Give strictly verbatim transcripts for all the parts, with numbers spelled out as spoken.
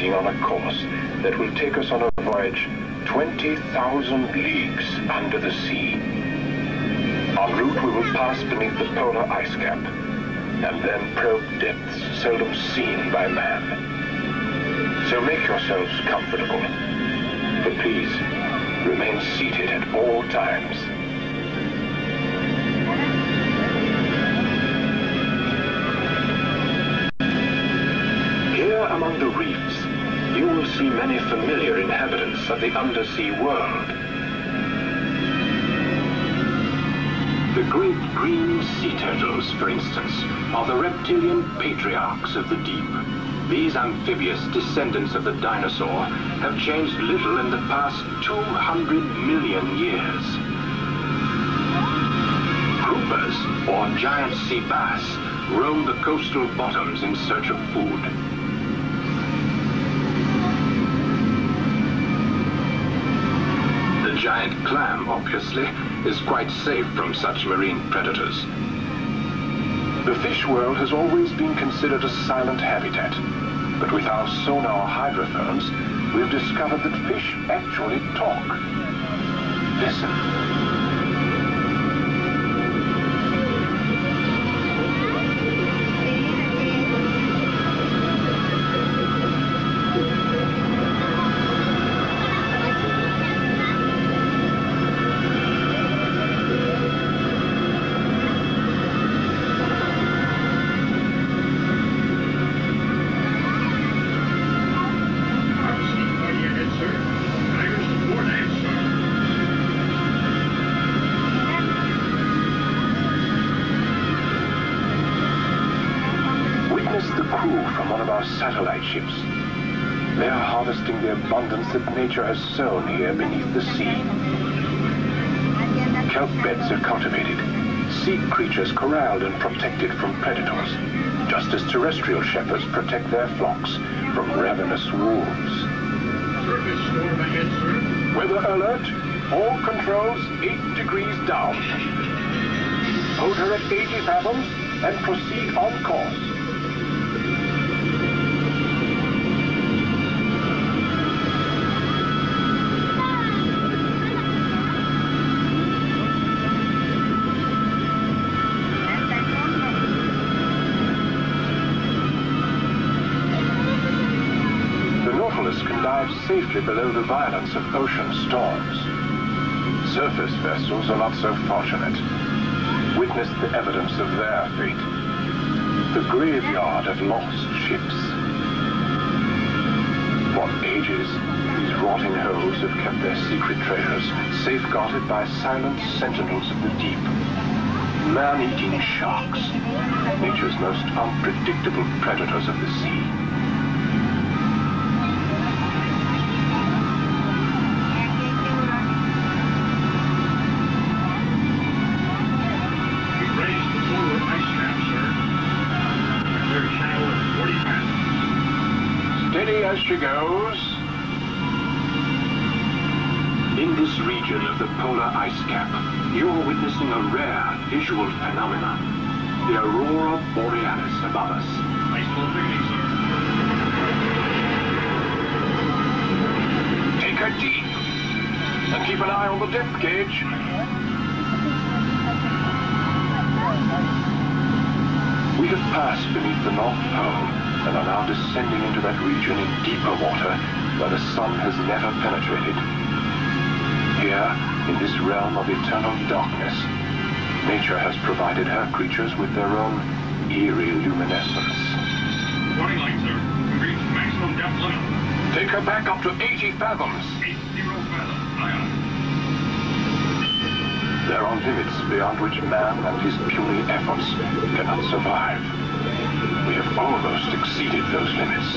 embarking on a course that will take us on a voyage twenty thousand leagues under the sea. En route, we will pass beneath the polar ice cap, and then probe depths seldom seen by man. So make yourselves comfortable, but please remain seated at all times. Here among the reefs, you will see many familiar inhabitants of the undersea world. The great green sea turtles, for instance, are the reptilian patriarchs of the deep. These amphibious descendants of the dinosaur have changed little in the past two hundred million years. Groupers, or giant sea bass, roam the coastal bottoms in search of food. The giant clam, obviously, is quite safe from such marine predators. The fish world has always been considered a silent habitat, but with our sonar hydrophones, we've discovered that fish actually talk. Listen. Satellite ships. They are harvesting the abundance that nature has sown here beneath the sea. Kelp beds are cultivated, sea creatures corralled and protected from predators, just as terrestrial shepherds protect their flocks from ravenous wolves. Weather alert, all controls eight degrees down. Hold her at eighty fathoms and proceed on course. Safely below the violence of ocean storms. Surface vessels are not so fortunate. Witness the evidence of their fate. The graveyard of lost ships. For ages, these rotting hulls have kept their secret treasures, safeguarded by silent sentinels of the deep. Man-eating sharks, nature's most unpredictable predators of the sea. As she goes. In this region of the polar ice cap, you're witnessing a rare visual phenomenon, the aurora borealis above us. Take her deep, and keep an eye on the depth gauge. We have passed beneath the North Pole and are now descending into that region in deeper water where the sun has never penetrated. Here, in this realm of eternal darkness, nature has provided her creatures with their own eerie luminescence. Warning light, sir. We reached maximum depth limit. Take her back up to eighty fathoms. Eight zero fathoms. Aye, aye. There are limits beyond which man and his puny efforts cannot survive. We have almost exceeded those limits.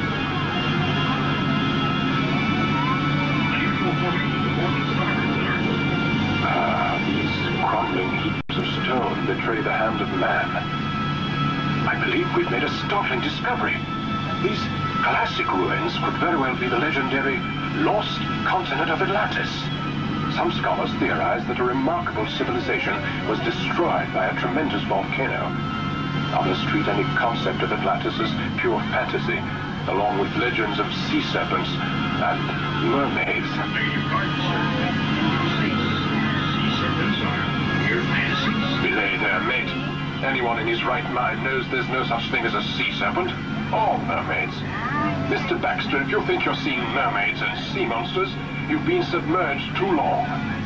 Ah, these crumbling heaps of stone betray the hand of man. I believe we've made a startling discovery. These classic ruins could very well be the legendary lost continent of Atlantis. Some scholars theorize that a remarkable civilization was destroyed by a tremendous volcano. Others treat any concept of Atlantis as pure fantasy, along with legends of sea serpents and mermaids. Beg your pardon, sir. Sea, sea serpents are mere fantasies. Belay there, mate. Anyone in his right mind knows there's no such thing as a sea serpent or mermaids. Mister Baxter, if you think you're seeing mermaids and sea monsters, you've been submerged too long.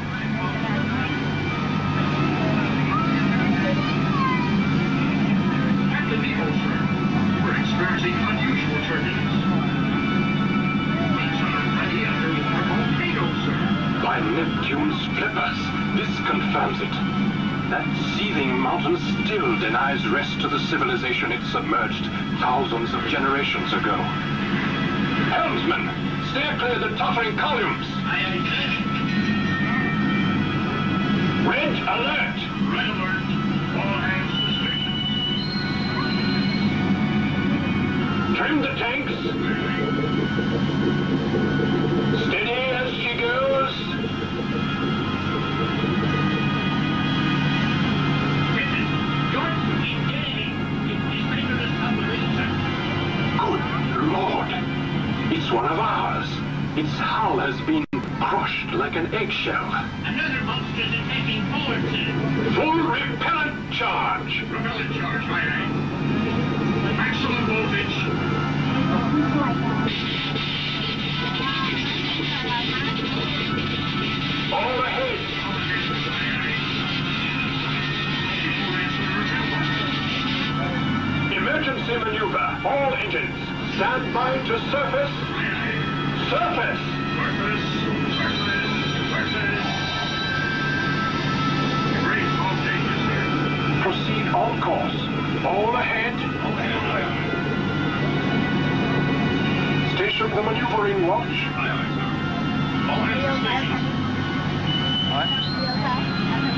Captain Nemo, sir. We're experiencing unusual turbulence. Things are already underwater volcanoes, sir. By Neptune's flippers, this confirms it. That seething mountain still denies rest to the civilization it submerged thousands of generations ago. Helmsman, steer clear the tottering columns. Aye, aye, sir. Red alert! Red alert. All hands to station. Trim the tanks. Steady as she goes. Good Lord! It's one of ours. Its hull has been crushed like an eggshell. Another monster's attacking forward, sir. Full repellent charge! Repellent charge, aye, aye. Maximum voltage. All ahead! Emergency maneuver. All engines, stand by to surface. Surface! Surface, surface, surface. Great, all changes, sir. Proceed on course. All ahead. Station the maneuvering watch. Aye, aye, sir. All hands to station. You okay?